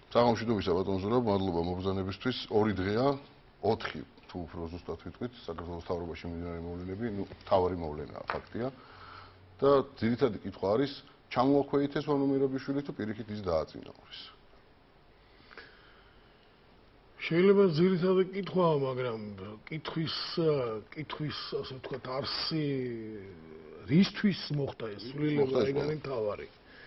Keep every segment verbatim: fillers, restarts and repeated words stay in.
საღამოშიდობისა ბატონ ზურაბ, მადლობა მობრძანებისთვის. ორი დღეა, ოთხი თუ უფრო ზუსტად ვიტყვით, საქართველოს მთავრობაში მიმდინარე მოვლენები, ну, თავარი მოვლენაა ფაქტია. და ძირითადი კითხვა არის, ჩამოაქვეითეს ვანო მერაბიშვილი თუ პირიქით ის დააწინაურეს. შეიძლება ძირითადი კითხვაა, მაგრამ კითხვის კითხვის ასე ვთქვათ არსი რისთვის მოხდა ეს სულილება ეგარი მთავარი.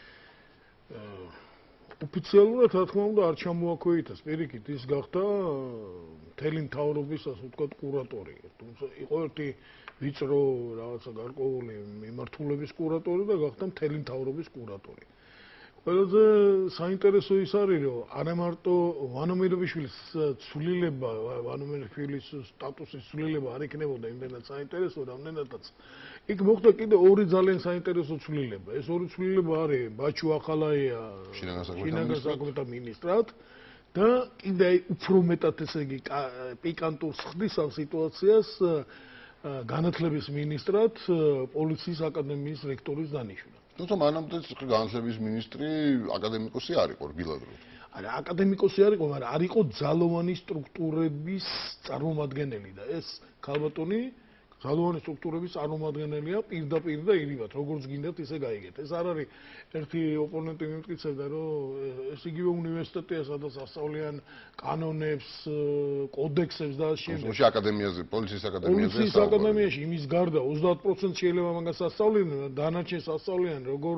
ოფიციალურად რა თქმა უნდა არ ჩამოაქვეითეს პირიქით ის გახდა მთელი მთავრობის ასე ვთქვათ კურატორი. თუმცა იყო ერთი ვიწრო რაღაცა გარკვეული მიმართულების კურატორი და გახდა მთელი მთავრობის კურატორი. ყველაზე საინტერესო ის არის, რომ არა მარტო ვანო მერაბიშვილის ცვლილება, ვანო მერაბიშვილის სტატუსის ცვლილება არ იქნებოდა იმდენად საინტერესო, რამდენადაც იქ მოხდა კიდე ორი ძალიან საინტერესო ცვლილება. ეს ორი ცვლილება არის ბაჩუ ახალაია შინაგან საქმეთა მინისტრად და კიდე უფრო მეტად ესე იგი პიკანტურს ხდის ამ სიტუაციას განათლების მინისტრად პოლიციის აკადემიის რექტორის დანიშვნა. თუმცა მანამდე განათლების მინისტრი აკადემიკოსი არ იყო რბილადრო. არა, აკადემიკოსი არ იყო, მაგრამ არ იყო ძალოვანი სტრუქტურების წარმომადგენელი და ეს ქალბატონი ძალოვანი სტრუქტურების წარმომადგენელია პირდაპირ და ირიბად, როგორც გინდათ ისე გაიგეთ. ეს არ არის ერთი ოპონენტი მიმტკიცებდა, რომ ეს იგივე უნივერსიტეტია, სადაც ასწავლიან კანონებს, კოდექსებს და შემდეგ. უშ აკადემიაზე, პოლიციის აკადემიაზე. პოლიციის აკადემიაში იმის გარდა ოცდაათ პროცენტს შეიძლება მაგას ასწავლიან, დანარჩენს ასწავლიან, როგორ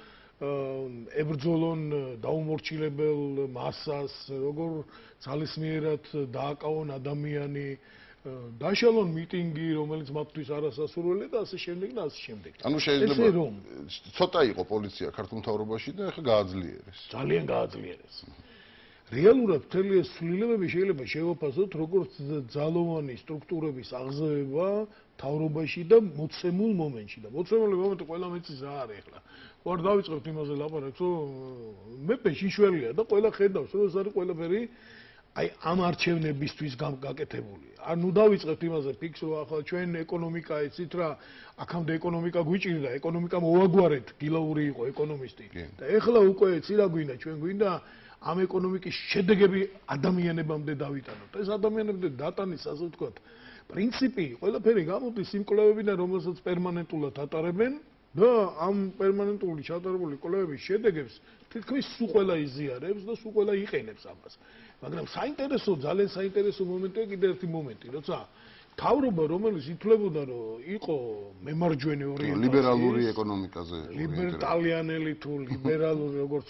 ებრძოლონ დაუმორჩილებელ მასას, როგორ ძალისმიერად დააკავონ ადამიანი. დაშალონ მიტინგი, რომელიც მათთვის არასასურველია და ასე შემდეგ და ასე შემდეგ. ანუ შეიძლება ცოტა იყო პოლიცია ქართულ მთავრობაში და ახლა გააძლიერეს. ძალიან გააძლიერეს. რეალურად მთელი ეს ცვლილებები შეიძლება შევაფასოთ როგორც ძალოვანი სტრუქტურების აღზევება მთავრობაში და მოცემულ მომენტში და მოცემული მომენტი ყველა მეცის რა არის ახლა. ვარ დავიწყებთ იმაზე ლაპარაკს, რომ მეფე შიშველია და ყველა ხედავს, რომ ეს არის ყველაფერი აი ამ არჩევნებისთვის გაკეთებული. არ ნუ დავიწყებთ იმაზე ფიქს, რომ ახლა ჩვენ ეკონომიკა იცით რა, აქამდე ეკონომიკა გვიჭირდა, ეკონომიკა მოვაგვარეთ, გილაური იყო ეკონომისტი. და ეხლა უკვე იცი რა გვინდა, ჩვენ გვინდა ამ ეკონომიკის შედეგები ადამიანებამდე დავიტანოთ. ეს ადამიანებამდე დატანის, ასე ვთქვათ, პრინციპი ყველაფერი გამოდის იმ კვლევებიდან, რომელსაც პერმანენტულად ატარებენ და ამ პერმანენტული ჩატარებული კვლევების შედეგებს თითქმის სულ ყველა იზიარებს და სულ ყველა იყენებს ამას. მაგრამ საინტერესო, ძალიან საინტერესო მომენტია კიდე ერთი მომენტი, როცა მთავრობა, რომელიც ითვლებოდა, რომ იყო მემარჯვენე ორიენტაციის, ლიბერალური ეკონომიკაზე, ლიბერტალიანელი თუ ლიბერალური, როგორც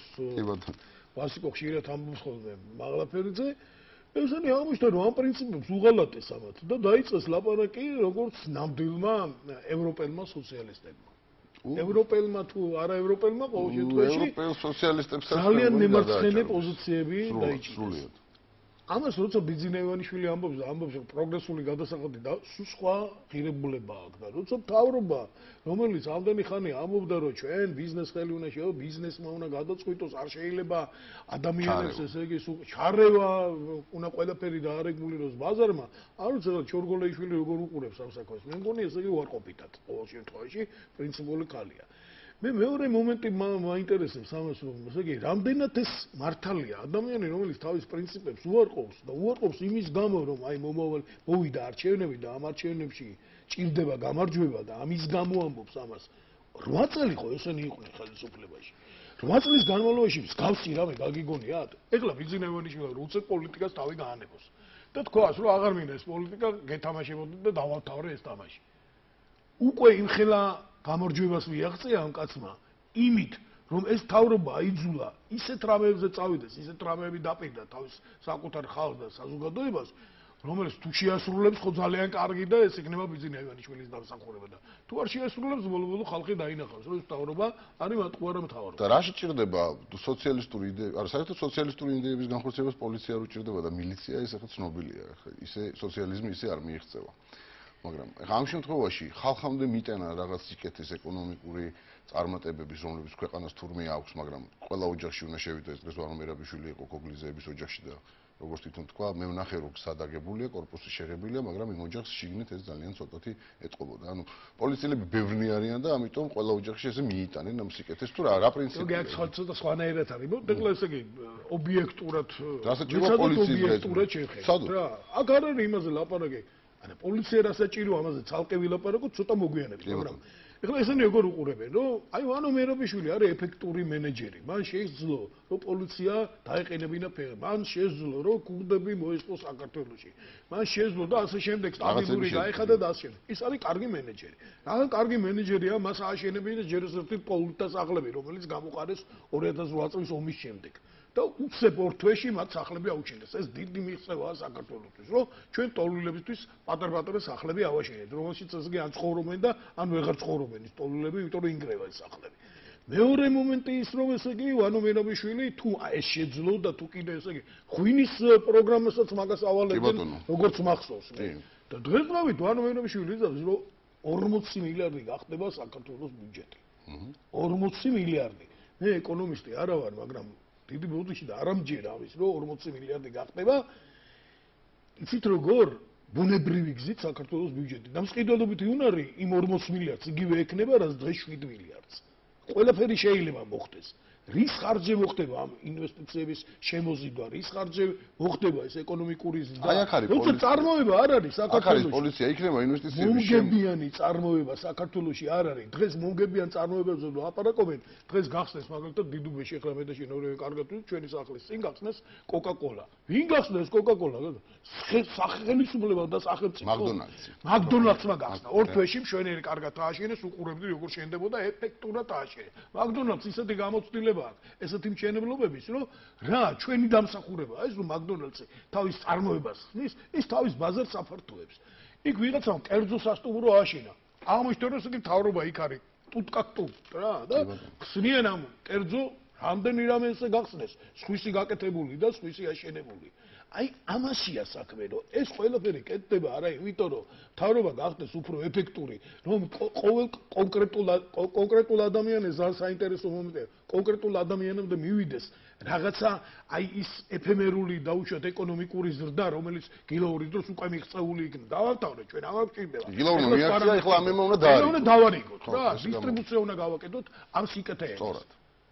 ვასიკო ხშირად ამბობს ხოლმე მაღლაფერიძე, ესენი აღმოჩნდა, რომ ამ პრინციპებს უღალატეს ამათ და დაიწყეს ლაპარაკი როგორც ნამდვილმა ევროპელმა სოციალისტებმა. ევროპელმა თუ არა ევროპელმა ყოველ შემთხვევაში ევროპელ სოციალისტებსაც ძალიან მემარცხენე პოზიციები დაიჭირეს. ამას როცა ბიძინევანიშვილი ამბობს და ამბობს რომ პროგრესული გადასახადი და სხვა ღირებულება აქვს და როცა მთავრობა რომელიც ამდენი ხანი ამბობდა რომ ჩვენ ბიზნეს ხელი უნდა შეო ბიზნესმა უნდა გადაწყვიტოს არ შეიძლება ადამიანებს ესე იგი ჩარევა უნდა ყველაფერი დაარეგულიროს ბაზარმა არ ვიცი რა ჩორგოლეიშვილი როგორ უყურებს ამ საქმეს მე მგონი ესე იგი უარყოფითად ყოველ შემთხვევაში პრინციპული ქალია მე მეორე მომენტი მაინტერესებს ამას რომ ესე იგი რამდენად ეს მართალია ადამიანი რომელიც თავის პრინციპებს უარყოფს და უარყოფს იმის გამო რომ აი მომავალ მოვიდა არჩევნები და ამ არჩევნებში ჭირდება გამარჯვება და ამის გამო ამბობს ამას რვა წელი ხო ესენი იყვნენ ხელისუფლებაში რვა წლის განმავლობაში მსგავსი რამე გაგიგონიათ ეხლა ბიძინევანიშვილი უცებ პოლიტიკას თავი გაანებოს და თქვას რომ აღარ მინდა ეს პოლიტიკა გეთამაშებოდი და დავავთავრე ეს თამაში უკვე იმხელა გამარჯვებას მიაღწია ამ კაცმა იმით რომ ეს თავრობა აიძულა ისეთ რამეებზე წავიდეს ისეთ რამეები დაპირდა თავის საკუთარ ხალხს და საზოგადოებას რომელიც თუ შეასრულებს ხო ძალიან კარგი და ეს იქნება ბიძინევანიშვილის დამსახურება და თუ არ შეასრულებს ბოლო-ბოლო ხალხი დაინახავს რომ ეს თავრობა არის მატყუარა მთავრობა და რა შეჭირდება სოციალისტური იდეა არა საერთოდ სოციალისტური იდეების განხორციელებას პოლიცია არ უჭირდება და მილიცია ეს ახლა ცნობილია ახლა ისე სოციალიზმი ისე არ მიიღწევა მაგრამ ამ შემთხვევაში ხალხამდე მიტანა რაღაც სიკეთის ეკონომიკური წარმატებების რომლებიც ქვეყანას თურმე აქვს მაგრამ ყველა ოჯახში უნდა შევიდოს დღეს ვანო მერაბიშვილი იყო ქოგლიზეების ოჯახში და როგორც თვითონ თქვა, მე ვნახე რომ სადაგებულია, корпуსი შეღებილია, მაგრამ იმ ოჯახს შიგნით ეს ძალიან ცოტათი ეტყობოდა. ანუ პოლიციელები ბევრნი არიან და ამიტომ ყველა ოჯახში ესე მიიტანენ ამ სიკეთეს თუ რა რა პრინციპია. ზოგი აქ ცოტა სხვანაირად არის, მოკლედ ესე იგი ობიექტურად დასაჭიროა პოლიციის ობიექტურად შეხედა რა. აქ არ არის იმაზე ლაპარაკი. ანუ პოლიცია რასაჭიროა ამაზე ცალკე ვილაპარაკოთ, ცოტა მოგვიანებით, მაგრამ ეხლა ესენი როგორ უყურებენ, რომ აი ვანო მერობიშვილი არის ეფექტური მენეჯერი. მან შეძლო, რომ პოლიცია დაეყენებინა ფეხი. მან შეძლო, რომ კურდები მოესწრო საქართველოში. მან შეძლო და ასე შემდეგ სტაბილური გაიხადა და ასე შემდეგ. ის არის კარგი მენეჯერი. რა კარგი მენეჯერია, მას ააშენებინა ჯერ ერთი პოლიტა სახლები, რომელიც გამოყარეს ორი ათას ოთხ წლის ომის შემდეგ. და უცებ ორ თვეში მათ სახლები აუჩინეს. ეს დიდი მიღწევაა საქართველოსთვის, რომ ჩვენ ტოლულებისთვის პატარ-პატარა სახლები ავაშენეთ, რომელშიც ესე ან ცხოვრობენ და ან ვეღარ ცხოვრობენ ის ტოლულები, იმიტომ რომ ინგრევა ის სახლები. მეორე მომენტი ის რომ ესე იგი ვანო მერაბიშვილი თუ ეს შეძლო და თუ კიდე ესე იგი ღვინის პროგრამასაც მაგას ავალებდნენ, როგორც მახსოვს. და დღესდღეობით ვანო მერაბიშვილი იზრავს, რომ ორმოცი მილიარდი გახდება საქართველოს ბიუჯეტი. ორმოცი მილიარდი. მე ეკონომისტი არა ვარ, მაგრამ დიდი ბოდიში და არ ამჯერა ამის რომ ორმოცი მილიარდი გახდება. იცით როგორ ბუნებრივი გზით საქართველოს ბიუჯეტი დამსყიდველობითი უნარი იმ ორმოც მილიარდს იგივე ექნება რაც დღეს შვიდ მილიარდს. ყველაფერი შეიძლება მოხდეს. რის ხარჯზე მოხდება ამ ინვესტიციების შემოზიდვა, რის ხარჯზე მოხდება ეს ეკონომიკური ზრდა. როცა წარმოება არ არის საქართველოში. პოლიცია იქნება ინვესტიციების მომგებიანი წარმოება საქართველოში არ არის. დღეს მომგებიან წარმოებებზე ლაპარაკობენ. დღეს გახსნეს მაგალითად დიდუბეში ახლა მე და შენ ორივე კარგად ვთქვით, ჩვენი სახლის წინ გახსნეს კოკა-კოლა. ვინ გახსნეს კოკა-კოლა? სახელმწიფო და სახელმწიფო. მაკდონალდსი. მაკდონალდსმა გახსნა. ორ თვეში მშვენიერი კარგად ააშენეს, უყურებდი როგორ შენდებოდა ეფექტურად ააშენეს. მაკდონალდს ისეთი გამოცდილება ესეთი მშენებლობების, რომ რა ჩვენი დამსახურებაა ეს რომ მაკდონალდსი თავის წარმოებას ხსნის, ის თავის ბაზარს აფართოებს. იქ ვიღაცამ კერძო სასტუმრო ააშენა. აღმოჩნდა რომ ესეთი მთავრობა იქ არის ტუტკაკტუ რა და ხსნიან ამ კერძო რამდენი რამე ესე გახსნეს, სხვისი გაკეთებული და სხვისი აშენებული. აი ამაშია საქმე, რომ ეს ყველაფერი კეთდება არა იმიტომ რომ მთავრობა გახდეს უფრო ეფექტური, რომ ყოველ კონკრეტულ კონკრეტულ ადამიანს არ საინტერესო მომენტია, კონკრეტულ ადამიანამდე მივიდეს რაღაცა აი ის ეფემერული დაუშვათ ეკონომიკური ზრდა, რომელიც გილაურის დროს უკვე მიღწეული იქნება. დავამთავრე ჩვენ აღარ გვჭირდება. გილაურმა მიაქცია, ახლა ამ უნდა დაარიგოთ. უნდა დავარიგოთ რა, დისტრიბუცია უნდა გავაკეთოთ ამ სიკეთეებს. სწორად.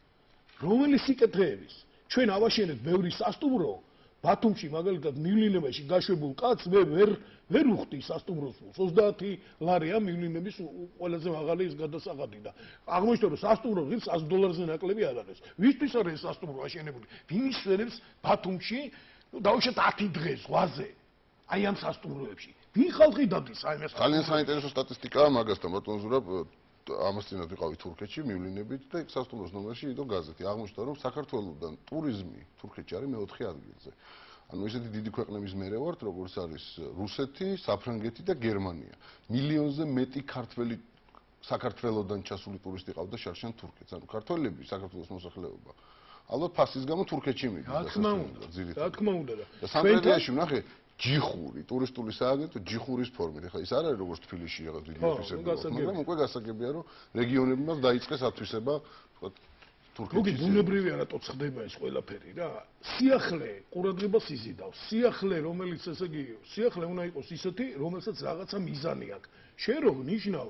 რომელი სიკეთეების? ჩვენ ავაშენეთ ბევრი სასტუმრო ბათუმში მაგალითად მივლინებაში გაშვებულ კაცს მე ვერ ვერ უხდი სასტუმროს ფულს. ოცდაათი ლარია მივლინების ყველაზე მაღალი ის გადასახადი და აღმოჩნდა რომ სასტუმრო ღირს ას დოლარზე ნაკლები არ არის. ვისთვის არის ეს სასტუმრო აშენებული? ვინ ისვენებს ბათუმში დაუშვათ ათი დღე ზღვაზე? აი ამ სასტუმროებში. ვინ ხალხი დადის აი ეს? ძალიან საინტერესო სტატისტიკაა მაგასთან ბატონ ზურაბ. ამას წინათ ვიყავი თურქეთში მივლინებით და სასტუმროს ნომერში იდო გაზეთი. აღმოჩნდა რომ საქართველოსდან ტურიზმი თურქეთში არის მეოთხე ადგილზე. ანუ ესეთი დიდი ქვეყნების მერე ვართ, როგორც არის რუსეთი, საფრანგეთი და გერმანია. მილიონზე მეტი ქართველი საქართველოსდან ჩასული ტურისტი ყავდა შარშან თურქეთს. ანუ ქართველები საქართველოს მოსახლეობა ალბათ ფასის გამო თურქეთში მიდიან. რა თქმა უნდა, რა თქმა უნდა და სამტრედიაში ვნახე ჯიხური, ტურისტული სააგენტო ჯიხურის ფორმით. ეხლა ის არ არის როგორც თბილისში რაღაც დიდი ოფისები, მაგრამ უკვე გასაგებია რომ რეგიონები მას დაიწყეს ათვისება, თქვა თურქეთში. მოგი ბუნებრივია რატო ხდება ეს ყველაფერი რა. სიახლე ყურადღებას იზიდავს. სიახლე რომელიც ესე იგი, სიახლე უნდა იყოს ისეთი, რომელსაც რაღაცა მიზანი აქვს. შენ რომ ნიშნავ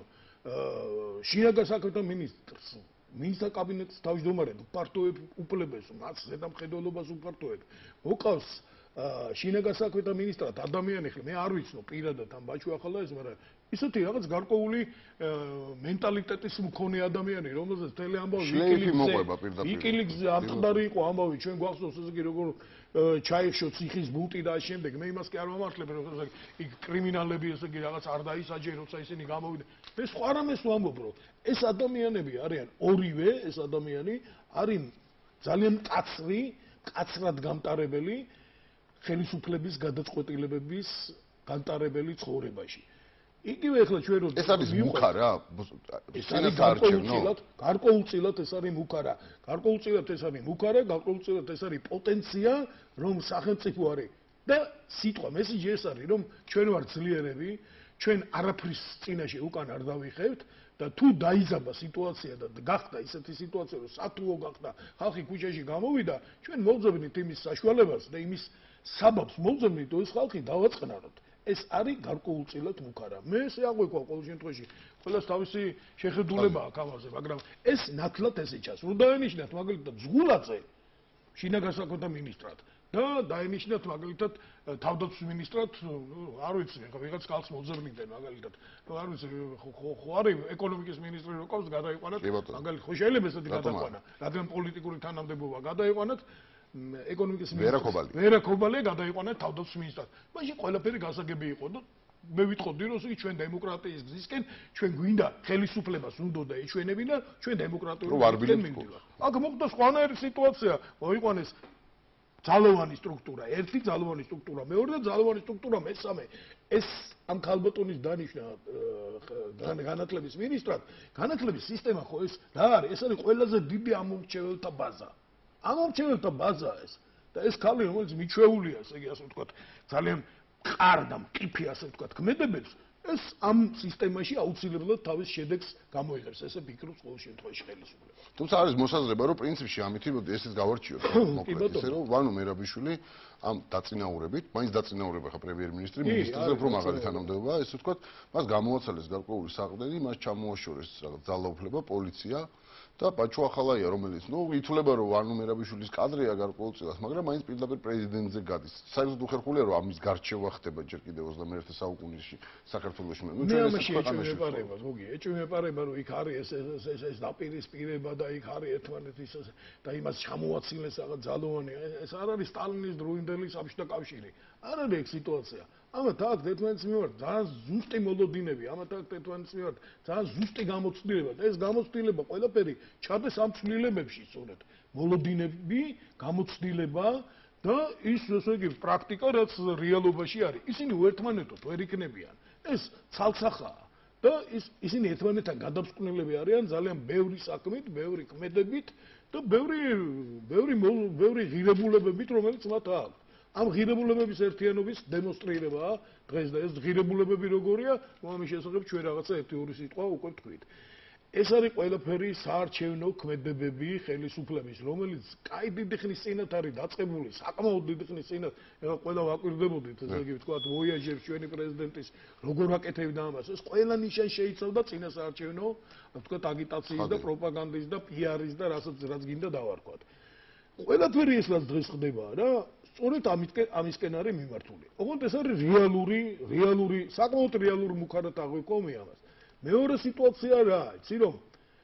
შინაგან საქმეთა მინისტრს, მინისტრთა კაბინეტის თავმჯდომარედ უპარტოებ უპლებებს, მათ ზედამხედველობას უპარტოებ. მოკავს შინაგან საქმეთა მინისტრად ადამიანი ხლ მე არ ვიცნობ პირადად ამ ბაჩუ ახლა ეს მაგრამ ისეთი რაღაც გარკვეული მენტალიტეტის მქონე ადამიანი რომელსაც თელი ამბავი ვიკილიკსზე ამხდარი იყო ამბავი ჩვენ გვახსოვს ესე იგი როგორ ჩაიხშო ციხის ბუტი და ამ შემდეგ მე იმას კი არ ვამართლებ რომ ესე იგი იქ კრიმინალები ესე იგი რაღაც არ დაისაჯენ როცა ისინი გამოვიდნენ მე სხვა რამეს ვამბობ რომ ეს ადამიანები არიან ორივე ეს ადამიანი არის ძალიან კაცრი კაცრად გამტარებელი ხელისუფლების გადაწყვეტილებების განტარებელი ცხოვრებაში. იგივე ახლა ჩვენ რო ეს არის მუქა რა, ეს არის გარკვეულწილად, გარკვეულწილად ეს არის მუქა რა. გარკვეულწილად ეს არის მუქა რა, გარკვეულწილად ეს არის პოტენცია, რომ სახელმწიფო არის და სიტყვა მესიჯი ეს არის, რომ ჩვენ ვარ ძლიერები, ჩვენ არაფრის წინაშე უკან არ დავიხევთ და თუ დაიზაბა სიტუაცია და გახდა ისეთი სიტუაცია, რომ სათუო გახდა, ხალხი ქუჩაში გამოვიდა, ჩვენ მოვძებნით იმის საშუალებას და იმის საბაბს მოვძებნით, რომ ეს ხალხი დავაწყნაროთ. ეს არის გარკვეულწილად მუქარა. მე ესე აღვიქვა ყოველ შემთხვევაში, ყველას თავისი შეხედულება აქვს ამაზე, მაგრამ ეს ნათლად ესე ჩანს. რომ დაენიშნათ მაგალითად ზღულაძე შინაგან საქმეთა მინისტრად და დაენიშნათ მაგალითად თავდაცვის მინისტრად, არ ვიცი, ხა ვიღაც კალს მოძებნიდნენ მაგალითად. არ ვიცი, ხო არის ეკონომიკის მინისტრი რო ყავს, გადაიყვანათ, მაგალითად, ხო შეიძლება ესეთი გადაყვანა, რადგან პოლიტიკური თანამდებობა გადაიყვანათ ეკონომიკის მინისტრი. ვერაკობალე გადაიყვანათ თავდაცვის მინისტრად. მაშინ ყველაფერი გასაგები იყო და მე ვიტყოდი, რომ ისე ჩვენ დემოკრატიის გზისკენ ჩვენ გვინდა ხელისუფლებას უნდა ეჩვენებინა, ჩვენ დემოკრატიული გზისკენ მივდივართ. აქ მოხდა სხვანაირი სიტუაცია, მოიყვანეს ძალოვანი სტრუქტურა, ერთი ძალოვანი სტრუქტურა, მეორე და ძალოვანი სტრუქტურა მესამე. ეს ამ ქალბატონის დანიშნა განათლების მინისტრად, განათლების სისტემა ხო ეს რა არის? ეს არის ყველაზე დიდი ამომრჩეველთა ბაზა. ამომრჩეველთა ბაზაა ეს. და ეს ქალი, რომელიც მიჩვეულია, ესე იგი ასე ვთქვათ, ძალიან მყარ და მყიფე ასე ვთქვათ, ქმედებებს, ეს ამ სისტემაში აუცილებლად თავის შედეგს გამოიღებს. ესე ფიქრობს ყოველ შემთხვევაში ხელისუფლება. თუმცა არის მოსაზრება, რომ პრინციპში ამით ესეც გავარჩიოთ, მოკლედ ისე რომ ვანო მერაბიშვილი ამ დაწინაურებით, მაინც დაწინაურება ხა პრემიერ-მინისტრი, მინისტრზე უფრო მაღალი თანამდებობა, ესე ვთქვათ, მას გამოაცალეს გარკვეული საყრდენი, მას ჩამოაშორეს რაღაც ძალაუფლება, პოლიცია და პაჩო ახალაია, რომელიც ნუ ითვლება, რომ ვანო მერაბიშვილის კადრია გარკვეულწილად, მაგრამ მაინც პირდაპირ პრეზიდენტზე გადის. საერთოდ უხერხულია, რომ ამის გარჩევა ხდება ჯერ კიდევ ოცდამეერთე საუკუნეში საქართველოში. ნუ ჩვენ ეს ეჭვმეპარება, გოგი, ეჭვმეპარება, რომ იქ არის ეს ეს ეს დაპირისპირება და იქ არის ერთმანეთის და იმას ჩამოაცილეს რაღაც ძალოვანი. ეს არ არის სტალინის დროინდელი საბჭოთა კავშირი. არ არის ეგ სიტუაცია. ამათ აქ ერთმანეთის მიმართ ძალიან ზუსტი მოლოდინები, ამათ აქ ერთმანეთის მიმართ ძალიან ზუსტი გამოცდილება და ეს გამოცდილება ყველაფერი ჩადეს ამ ცვლილებებში სწორედ. მოლოდინები, გამოცდილება და ის ესე იგი პრაქტიკა, რაც რეალობაში არის. ისინი ერთმანეთად ვერ იქნებიან. ეს ცალსახაა და ის ისინი ერთმანეთთან გადამსკვნელები არიან ძალიან ბევრი საქმით, ბევრი ქმედებით და ბევრი ბევრი ბევრი ღირებულებებით, რომელიც მათ აქვს. ამ ღირებულებების ერთიანობის დემონსტრირებაა დღეს და ეს ღირებულებები როგორია, ამის შესახებ ჩვენ რაღაცა ერთი ორი სიტყვა უკვე ვთქვით. ეს არის ყველაფერი საარჩევნო ქმედებები ხელისუფლების, რომელიც კაი დიდი ხნის წინათ არის დაწყებული, საკმაოდ დიდი ხნის წინათ, ეხლა ყველა ვაკვირდებოდით, ესე იგი ვთქვათ, ვოიაჟებს ჩვენი პრეზიდენტის როგორ აკეთებდა ამას. ეს ყველა ნიშან შეიცავდა წინა საარჩევნო, ვთქვათ, აგიტაციის და პროპაგანდის და პიარის და რასაც რაც გინდა დავარქვათ. ყველაფერი ეს რაც დღეს ხდება რა სწორედ ამისკენ ამისკენ არის მიმართული. ოღონდ ეს არის რეალური, რეალური, საკმაოდ რეალური მუქარად აღვიქვა მე ამას. მეორე სიტუაცია რა, იცი რომ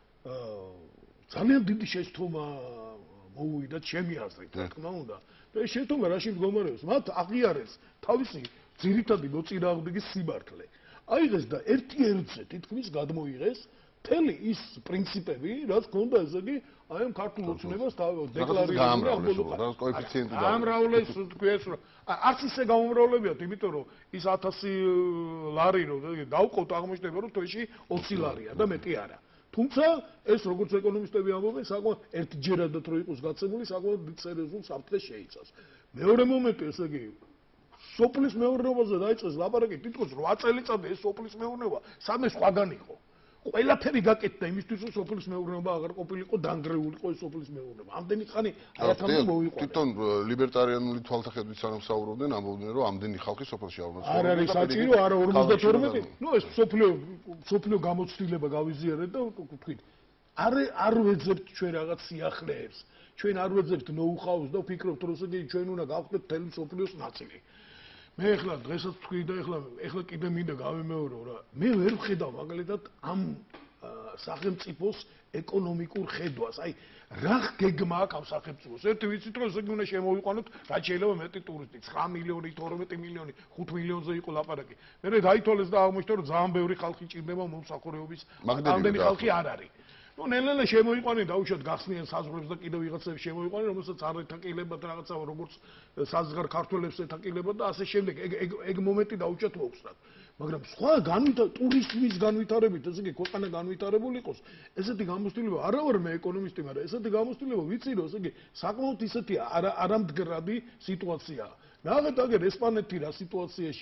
ძალიან დიდი შეცდომა მოუვიდა ჩემი აზრით, რა თქმა უნდა. და ეს შეცდომა რაში მდგომარეობს? მათ აღიარეს თავისი ძირითადი მოწინააღმდეგის სიმართლე. აიღეს და ერთი ერთზე თითქმის გადმოიღეს მთელი ის პრინციპები, რაც ქონდა ესე იგი აი ამ ქართულ ოცნებას დაამრავლეს კოეფიციენტი და ამრავლეს თქვენს რომ არც ისე გამომრავლებიათ, იმიტომ რომ ის ათასი ლარი რომ დავყოთ აღმოჩნდება რომ თვეში ოცი ლარია და მეტი არა. თუმცა ეს როგორც ეკონომისტები ამბობენ, საკმაოდ ერთჯერადად რო იყოს გაცემული, საკმაოდ დიდ სერიოზულ საფრთხეს შეიცავს. მეორე მომენტი ესე იგი სოფლის მეურნეობაზე დაიწყეს ლაპარაკი, თითქოს რვა წელიწადი ეს სოფლის მეურნეობა სამე სხვაგან იყო. ყველაფერი გაკეთდა იმისთვის, რომ სოფლის მეურნეობა აღარ ყოფილიყო დანგრეულიყო ეს სოფლის მეურნეობა. ამდენი ხანი აიათამდე მოიყვანა. თვითონ ლიბერტარიანული თვალსაჩინოებით სანამ საუბრობდნენ, ამბობდნენ, რომ ამდენი ხალხი სოფელში არ უნდა ცხოვრობდეს. არ არის საჭირო, არა ორმოცდათორმეტი. ნუ ეს სოფლიო სოფლიო გამოცდილება გავიზიარეთ და ვთქვით. არ არ ვეძებთ ჩვენ რაღაც სიახლეებს. ჩვენ არ ვეძებთ ნოუ-ჰაუს და ვფიქრობთ, რომ ესე ჩვენ უნდა გავხდეთ მთელი სოფლიოს ნაწილი. მე ახლა დღესაც თქვი და ახლა ახლა კიდე მინდა გავემეორო რა. მე ვერ ვხედავ მაგალითად ამ სახელმწიფოს ეკონომიკურ ხედვას. აი რა გეგმა აქვს ამ სახელმწიფოს? ერთი ვიცით რომ ესე უნდა შემოვიყვანოთ, რაც შეიძლება მეტი ტურისტი, ცხრა მილიონი, თორმეტი მილიონი, ხუთ მილიონზე იყო ლაპარაკი. მე დაითვალეს და აღმოჩნდა რომ ძალიან ბევრი ხალხი ჭირდება მომსახურების, ამდენი ხალხი არ არის. ნუ ნელ-ნელა შემოიყვანე დაუშვათ გახსნიან საზღვრებს და კიდევ ვიღაცებს შემოიყვანე, რომელსაც არ ეთაკილებათ რაღაცა როგორც საზღარ ქართველებს ეთაკილებათ და ასე შემდეგ. ეგ ეგ ეგ მომენტი დაუშვათ მოუხსნათ. მაგრამ სხვა განვითარ ტურიზმის განვითარებით, ესე იგი ქვეყანა განვითარებული იყოს, ესეთი გამოცდილება არა ვარ მე ეკონომისტი, მაგრამ ესეთი გამოცდილება ვიცი რომ ესე იგი საკმაოდ ისეთი არამდგრადი სიტუაციაა. ნახეთ აგერ ესპანეთი რა სიტუაციაშია.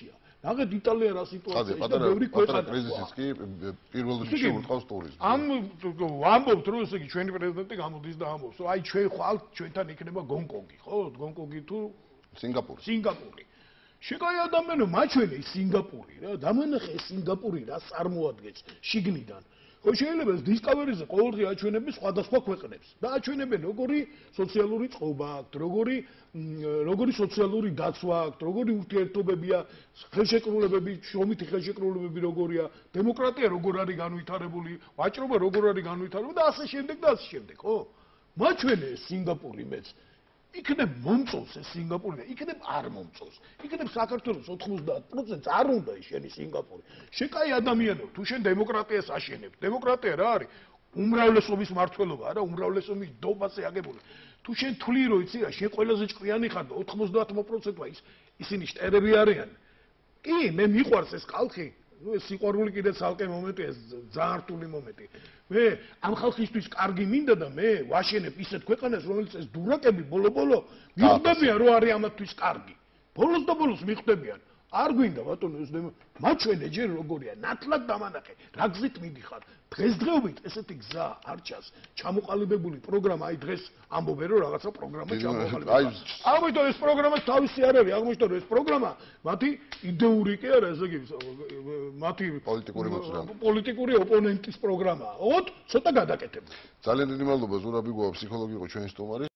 რაგეთ იტალია რა სიტუაციაში და ბევრი ქვეყანა კრიზისიც კი პირველ რიგში ურტყავს ტურიზმს. ამ ვამბობთ რომ ესე იგი ჩვენი პრეზიდენტი გამოდის და ამბობს რომ აი ჩვენ ხვალ ჩვენთან იქნება გონკონგი, ხო? გონკონგი თუ სინგაპური. სინგაპური. შეკაი ადამიანო მაჩვენე სინგაპური რა, დამანახე სინგაპური რა წარმოადგენს შიგნიდან. ხო შეიძლება დისკავერიზე ყოველდღე აჩვენებს სხვადასხვა ქვეყნებს და აჩვენებენ როგორი სოციალური წყობა აქვს, როგორი როგორი სოციალური დაცვა აქვს, როგორი ურთიერთობებია, ხელშეკრულებები, შრომითი ხელშეკრულებები როგორია, დემოკრატია როგორ არის განვითარებული, ვაჭრობა როგორ არის განვითარებული და ასე შემდეგ და ასე შემდეგ, ხო? მაჩვენე სინგაპური მეც იქნებ მომწონს ეს სინგაპური და იქნებ არ მომწონს. იქნებ საქართველოს ოთხმოცდაათ პროცენტს არ უნდა შენი სინგაპური. შეკაი ადამიანო, თუ შენ დემოკრატიას აშენებ, დემოკრატია რა არის? უმრავლესობის მართლობა არა, უმრავლესობის დობაზე აგებული. თუ შენ თვლი რომ იცი რა, შენ ყველაზე ჭკვიანი ხარ და ოთხმოცდაათ პროცენტმა ის ისინი შტერები არიან. კი, მე მიყვარს ეს კალხი. ნუ ეს სიყვარული კიდე ცალკე მომენტია, ეს ძალიან რთული მომენტი. მე ამ ხალხისთვის კარგი მინდა და მე ვაშენებ ისეთ ქვეყანას, რომელიც ეს დურაკები ბოლო-ბოლო მიხვდებიან, რომ არის ამათთვის კარგი. ბოლოს და ბოლოს მიხვდებიან. არ გვინდა ბატონო ეს მაჩვენე ჯერ როგორია, ნათლად დამანახე, რა გზით მიდიხარ. დღესდღეობით ესეთი გზა არ ჩანს. ჩამოყალიბებული პროგრამა, აი დღეს ამბობენ რომ რაღაცა პროგრამა ჩამოყალიბდა. ამიტომ ეს პროგრამა თავისი არ არის, აღმოჩნდა რომ ეს პროგრამა მათი იდეური კი არა, ესე იგი მათი პოლიტიკური მოძრაობა. პოლიტიკური ოპონენტის პროგრამაა. ოთ, ცოტა გადაკეთებული. ძალიან დიდი მადლობა ზურაბი გოა ფსიქოლოგი იყო ჩვენი სტუმარი.